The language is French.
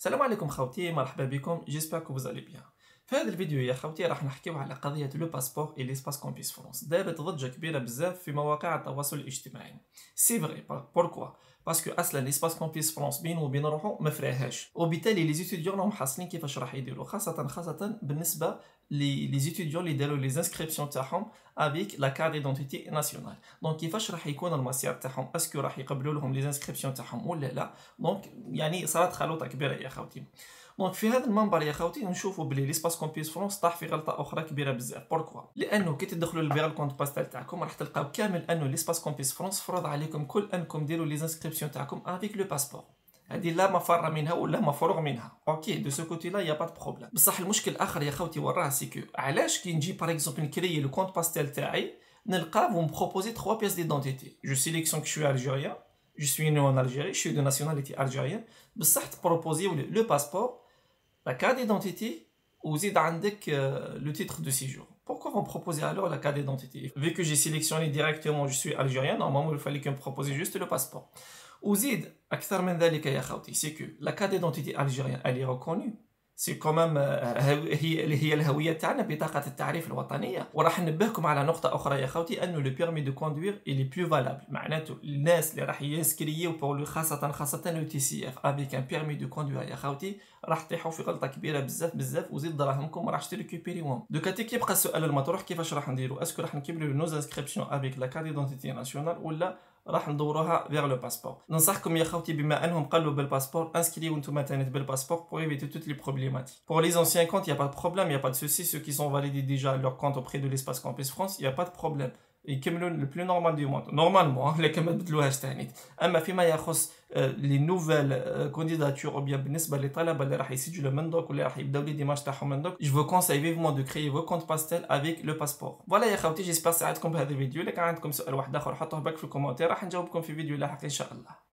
السلام عليكم خوتي، مرحبا بكم. جيسبر كو vous allez bien. في هذا الفيديو يا خوتي راح نحكيو على قضيه لو باسبور اي ليسباس كومبيس فرونس. دارت ضجه كبيره بزاف في مواقع التواصل الاجتماعي. سي فري بوركوا باسكو اصلا ليسباس كومبيس فرونس بينو وبين روحو ما فراهاش، وبالتالي لي زيتيديون راهم حاصلين كيفاش راح يديروا، خاصه بالنسبه لي زيتيديون اللي داروا لي انسكريبسيون تاعهم افيك لا كارت ديدونتيتي ناسيونال. دونك كيفاش راح يكون المسار تاعهم، اسكو راح يقبلوا لهم لي انسكريبسيون تاعهم ولا لا. دونك يعني صارت خلوطه كبيره يا خوتي. دونك في هذا المنبر يا خوتي نشوفوا بلي ليسباس كومبيس فرونس طاح في غلطه اخرى كبيره بزاف. بوركوا؟ لانه كي تدخلوا للفيغال كونت باستال تاعكم راح تلقاو كامل انه ليسباس كومبيس فرونس فرض عليكم كل انكم ديروا لي انسكريبسيون تاعكم افيك لو باسبور. هذه لا مفر منها ولا مفروغ منها. اوكي دو سو كوتي لا يا با دو بروبليم. بصح المشكل الاخر يا خوتي وراه سيكو علاش كي نجي باغ اكزومبل نكريي لو كونت باستال تاعي نلقى vous me proposez 3 pièces d'identité. Je sélectionne que je suis algérien, je suis né en Algérie, je suis de nationalité algérienne. بصح تبروبوزيو لو باسبور، la carte d'identité وزيد عندك le titre de séjour. Pourquoi vous me proposez alors la carte d'identité? Vu que j'ai sélectionné directement je suis algérien, normalement il fallait que me proposez juste le passeport. وزيد أكثر من ذلك يا خوتي، c'est que la carte d'identité algérienne elle est reconnue. سي كومام هي الهويه تاعنا، بطاقه التعريف الوطنيه. وراح ننبهكم على نقطه اخرى يا خوتي، انه لو بيرمي دو كوندوير اللي بلو فالابل، معناته الناس اللي راح ينسكريو بور خاصه لو تي سي اف افيك ان بيرمي دو كوندوير يا خوتي راح تطيحوا في غلطه كبيره بزاف وزيد دراهمكم ما راحش تريكوبيريوهم. دوكا كيبقى السؤال المطروح، كيفاش راح نديرو؟ اسكو راح نكملوا نوز انسكريبسيون افيك لا كارت ديدونتيتي ناسيونال ولا راح ندوروها فيغ لو باسبور؟ ننصحكم يا خوتي بما انهم قالوا بالباسبور انسكريو نتوما تاني بالباسبور pour éviter toutes les problématiques. Pour les anciens comptes, il n'y a pas de problème, il n'y a pas de souci. Ceux qui sont validés déjà leur compte auprès de l'espace Campus France, il n'y a pas de problème. يكملوا le plus normal du monde normalement لكن ما بدلوهاش ثاني. اما فيما يخص لي نوفيل كانديداتور او بيان بالنسبه للطلبه اللي راح يسجلوا من دوك واللي راح يبداو لي ديمارش تاعهم من دوك، جو كونساي فيفمون دو كريي فو كونت باستيل افيك لو باسبور. فوالا يا خوتي، جيسبر ساعدتكم بهذا الفيديو. الا كان عندكم سؤال واحد اخر حطوه باك في الكومنتير، راح نجاوبكم في فيديو لاحق ان شاء الله.